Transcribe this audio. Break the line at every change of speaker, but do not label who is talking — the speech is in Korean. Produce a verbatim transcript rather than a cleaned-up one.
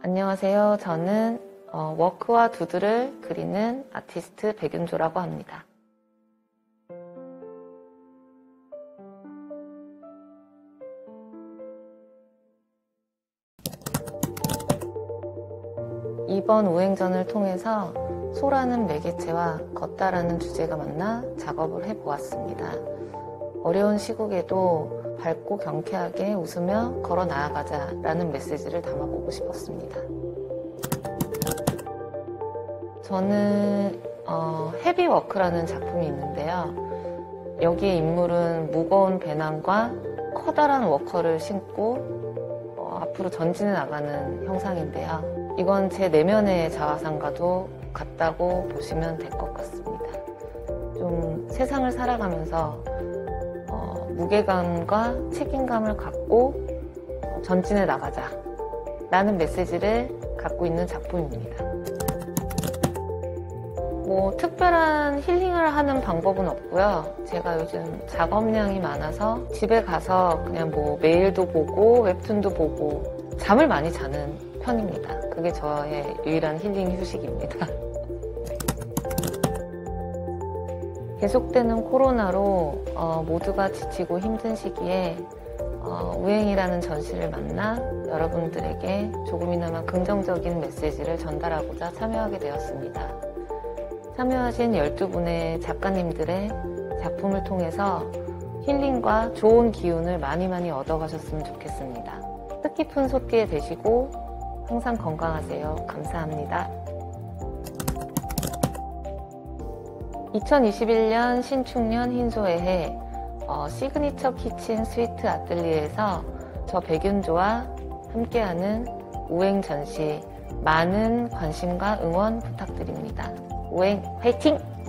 안녕하세요. 저는 어, 워크와 두드를 그리는 아티스트 백윤조라고 합니다. 이번 우행전을 통해서 소라는 매개체와 걷다라는 주제가 만나 작업을 해보았습니다. 어려운 시국에도 밝고 경쾌하게 웃으며 걸어 나아가자 라는 메시지를 담아보고 싶었습니다. 저는 어, 헤비워크라는 작품이 있는데요. 여기에 인물은 무거운 배낭과 커다란 워커를 신고 어, 앞으로 전진해 나가는 형상인데요. 이건 제 내면의 자화상과도 같다고 보시면 될 것 같습니다. 좀 세상을 살아가면서 어, 무게감과 책임감을 갖고 전진해 나가자 라는 메시지를 갖고 있는 작품입니다. 뭐 특별한 힐링을 하는 방법은 없고요. 제가 요즘 작업량이 많아서 집에 가서 그냥 뭐 메일도 보고 웹툰도 보고 잠을 많이 자는 편입니다. 그게 저의 유일한 힐링 휴식입니다. 계속되는 코로나로 어, 모두가 지치고 힘든 시기에 어, 우행이라는 전시를 만나 여러분들에게 조금이나마 긍정적인 메시지를 전달하고자 참여하게 되었습니다. 참여하신 열두 분의 작가님들의 작품을 통해서 힐링과 좋은 기운을 많이 많이 얻어가셨으면 좋겠습니다. 뜻깊은 소띠에 되시고 항상 건강하세요. 감사합니다. 이천이십일 년 신축년 흰소의 어, 시그니처 키친 스위트 아틀리에에서 저 백윤조와 함께하는 우행 전시 많은 관심과 응원 부탁드립니다. 우행 화이팅!